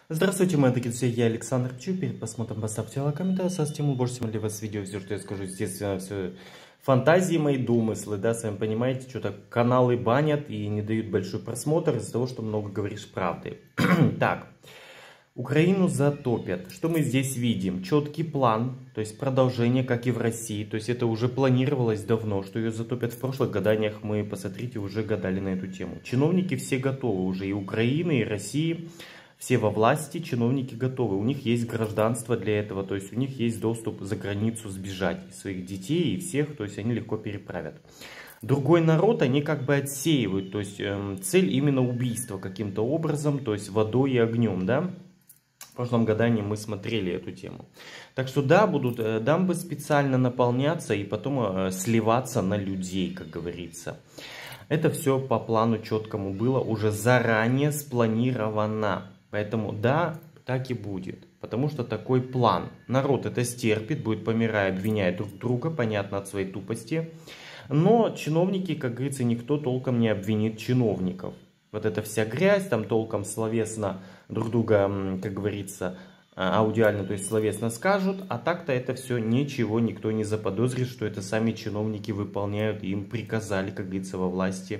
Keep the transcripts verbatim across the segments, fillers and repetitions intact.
Здравствуйте, мои дорогие друзья, я Александр Пчу. Перед просмотром поставьте лайк, комментарий, со стимул больше для вас видео. Все, что я скажу, естественно, все фантазии мои, домыслы, да, сами понимаете, что-то каналы банят и не дают большой просмотр из-за того, что много говоришь правды. Так, Украину затопят. Что мы здесь видим? Четкий план, то есть продолжение, как и в России. То есть это уже планировалось давно, что ее затопят. В прошлых гаданиях мы, посмотрите, уже гадали на эту тему. Чиновники все готовы уже, и Украины, и России. Все во власти, чиновники готовы. У них есть гражданство для этого, то есть у них есть доступ за границу сбежать. И своих детей, и всех, то есть они легко переправят. Другой народ они как бы отсеивают, то есть э, цель именно убийства каким-то образом, то есть водой и огнем, да. В прошлом гадании мы смотрели эту тему. Так что да, будут э, дамбы специально наполняться и потом э, сливаться на людей, как говорится. Это все по плану четкому было уже заранее спланировано. Поэтому да, так и будет. Потому что такой план. Народ это стерпит, будет помирая, обвиняя друг друга, понятно, от своей тупости. Но чиновники, как говорится, никто толком не обвинит чиновников. Вот эта вся грязь, там толком словесно друг друга, как говорится, аудиально, то есть словесно скажут, а так-то это все ничего, никто не заподозрит, что это сами чиновники выполняют, им приказали, как говорится, во власти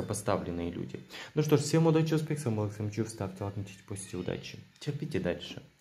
высокопоставленные люди. Ну что ж, всем удачи, успехов, всем ставьте лайк, ставьте удачи, терпите дальше.